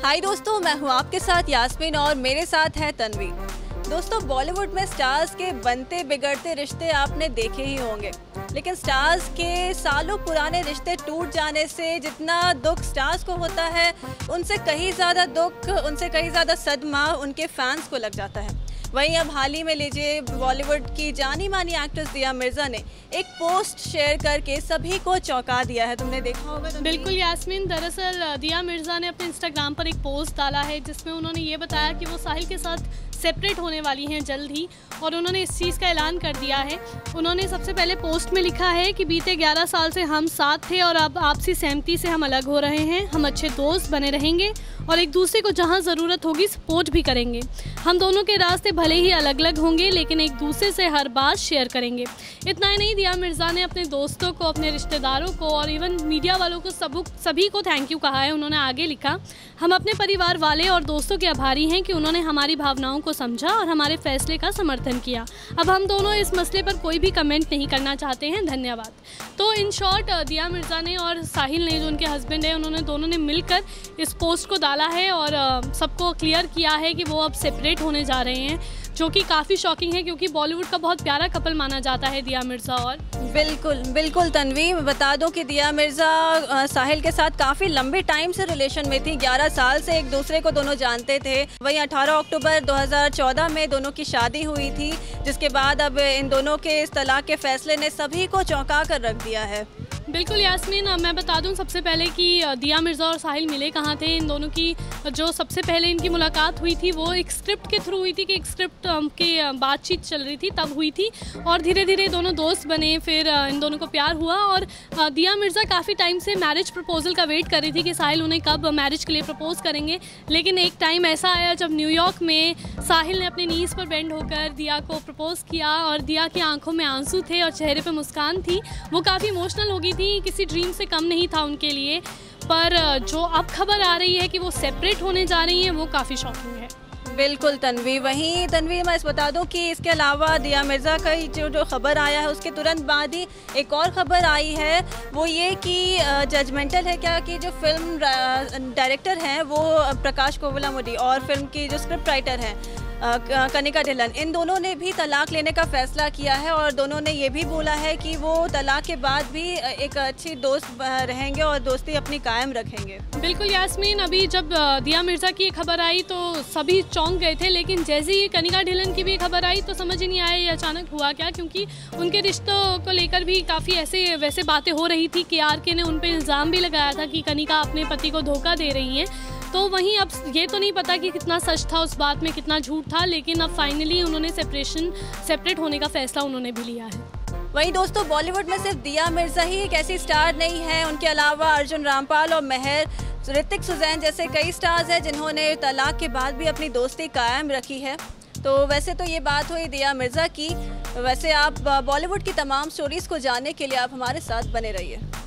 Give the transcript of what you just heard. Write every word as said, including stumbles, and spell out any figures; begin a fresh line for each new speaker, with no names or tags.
हाय दोस्तों, मैं हूँ आपके साथ यास्मीन और मेरे साथ है तन्वी। दोस्तों, बॉलीवुड में स्टार्स के बनते बिगड़ते रिश्ते आपने देखे ही होंगे, लेकिन स्टार्स के सालों पुराने रिश्ते टूट जाने से जितना दुख स्टार्स को होता है, उनसे कहीं ज़्यादा दुख, उनसे कहीं ज़्यादा सदमा उनके फैंस को लग जाता है। वहीं अब हाल ही में लीजिए, बॉलीवुड की जानी मानी एक्ट्रेस दिया मिर्ज़ा ने एक पोस्ट शेयर करके सभी को चौंका दिया है। तुमने देखा होगा तो?
बिल्कुल यास्मीन, दरअसल दिया मिर्ज़ा ने अपने इंस्टाग्राम पर एक पोस्ट डाला है जिसमें उन्होंने ये बताया कि वो साहिल के साथ सेपरेट होने वाली हैं जल्द ही, और उन्होंने इस चीज़ का ऐलान कर दिया है। उन्होंने सबसे पहले पोस्ट में लिखा है कि बीते ग्यारह साल से हम साथ थे और अब आपसी सहमति से हम अलग हो रहे हैं। हम अच्छे दोस्त बने रहेंगे और एक दूसरे को जहां ज़रूरत होगी सपोर्ट भी करेंगे। हम दोनों के रास्ते भले ही अलग अलग होंगे, लेकिन एक दूसरे से हर बात शेयर करेंगे। इतना ही नहीं, दिया मिर्ज़ा ने अपने दोस्तों को, अपने रिश्तेदारों को और इवन मीडिया वालों को सब सभी को थैंक यू कहा है। उन्होंने आगे लिखा, हम अपने परिवार वाले और दोस्तों के आभारी हैं कि उन्होंने हमारी भावनाओं को समझा और हमारे फैसले का समर्थन किया। अब हम दोनों इस मसले पर कोई भी कमेंट नहीं करना चाहते हैं, धन्यवाद। तो इन शॉर्ट दिया मिर्ज़ा ने और साहिल ने, जो उनके हस्बैंड है, उन्होंने दोनों ने मिलकर इस पोस्ट को डाला है और सबको क्लियर किया है कि वो अब सेपरेट होने जा रहे हैं, जो कि काफ़ी शॉकिंग है क्योंकि बॉलीवुड का बहुत प्यारा कपल माना जाता है दिया मिर्ज़ा और।
बिल्कुल बिल्कुल तन्वी, बता दूं कि दिया मिर्ज़ा साहिल के साथ काफ़ी लंबे टाइम से रिलेशन में थी। ग्यारह साल से एक दूसरे को दोनों जानते थे। वहीं अठारह अक्टूबर दो हज़ार चौदह में दोनों की शादी हुई थी, जिसके बाद अब इन दोनों के इस तलाक के फैसले ने सभी को चौंका कर रख दिया है।
बिल्कुल यास्मीन, मैं बता दूं सबसे पहले कि दिया मिर्ज़ा और साहिल मिले कहाँ थे। इन दोनों की जो सबसे पहले इनकी मुलाकात हुई थी वो एक स्क्रिप्ट के थ्रू हुई थी कि एक स्क्रिप्ट के बातचीत चल रही थी तब हुई थी, और धीरे धीरे दोनों दोस्त बने। फिर इन दोनों को प्यार हुआ और दिया मिर्ज़ा काफ़ी टाइम से मैरिज प्रपोजल का वेट कर रही थी कि साहिल उन्हें कब मैरिज के लिए प्रपोज करेंगे। लेकिन एक टाइम ऐसा आया जब न्यूयॉर्क में साहिल ने अपनी नीज़ पर बेंड होकर दिया को प्रपोज किया और दिया की आंखों में आंसू थे और चेहरे पर मुस्कान थी। वो काफ़ी इमोशनल हो गई थी, किसी ड्रीम से कम नहीं था उनके लिए। पर जो अब खबर आ रही है कि वो सेपरेट होने जा रही हैं, वो काफ़ी शॉकिंग है।
बिल्कुल तन्वी, वहीं तन्वी मैं इस बता दूं कि इसके अलावा दिया मिर्ज़ा का जो जो खबर आया है उसके तुरंत बाद ही एक और ख़बर आई है, वो ये कि जजमेंटल है क्या कि जो फिल्म डायरेक्टर हैं वो प्रकाश कोवलामुडी और फिल्म की जो स्क्रिप्ट राइटर हैं कनिका ढिल्लन, इन दोनों ने भी तलाक लेने का फैसला किया है और दोनों ने ये भी बोला है कि वो तलाक के बाद भी एक अच्छी दोस्त रहेंगे और दोस्ती अपनी कायम रखेंगे।
बिल्कुल यास्मीन, अभी जब दिया मिर्ज़ा की खबर आई तो सभी चौंक गए थे, लेकिन जैसे ही कनिका ढिल्लन की भी खबर आई तो समझ ही नहीं आया ये अचानक हुआ क्या, क्योंकि उनके रिश्तों को लेकर भी काफ़ी ऐसे वैसे बातें हो रही थी कि आर के ने उन पर इल्ज़ाम भी लगाया था कि कनिका अपने पति को धोखा दे रही हैं। तो वहीं अब ये तो नहीं पता कि कितना सच था उस बात में, कितना झूठ था, लेकिन अब फाइनली उन्होंने सेपरेशन सेपरेट होने का फैसला उन्होंने भी लिया है।
वहीं दोस्तों, बॉलीवुड में सिर्फ दिया मिर्ज़ा ही एक ऐसी स्टार नहीं है, उनके अलावा अर्जुन रामपाल और मेहर, ऋतिक सुजैन जैसे कई स्टार्स हैं जिन्होंने तलाक के बाद भी अपनी दोस्ती कायम रखी है। तो वैसे तो ये बात हुई दिया मिर्ज़ा की। वैसे आप बॉलीवुड की तमाम स्टोरीज़ को जानने के लिए आप हमारे साथ बने रहिए।